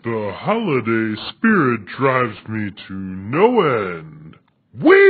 The holiday spirit drives me to no end. Whee!